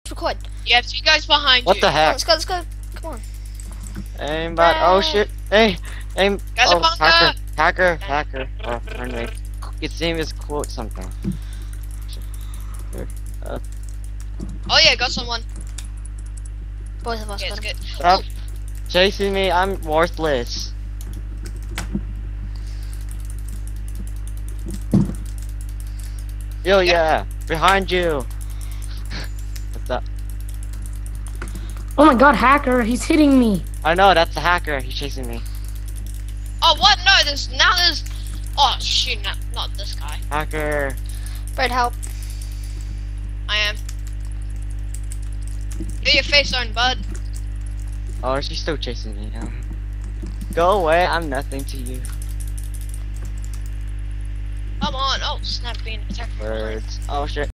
record. You have two guys behind What you. the heck? Let's go. Come on. Aimbot. Oh shit. Hey. Aim. Guys Oh, are bunker. hacker. Oh, anyway. Its name is quote something. Oh yeah, got someone. Both of us. Yeah, it's got him. good. Stop chasing me. I'm worthless. Yo, yeah. Behind you. What's up? Oh my god, hacker, he's hitting me. I know, that's the hacker. He's chasing me. Oh what? No, there's. Oh shoot, not this guy. Hacker. Fred, help. I am. Get your face on, bud. Oh, she's still chasing me. Go away. I'm nothing to you. Come on. Oh snap! Being attacked. Birds. Oh shit.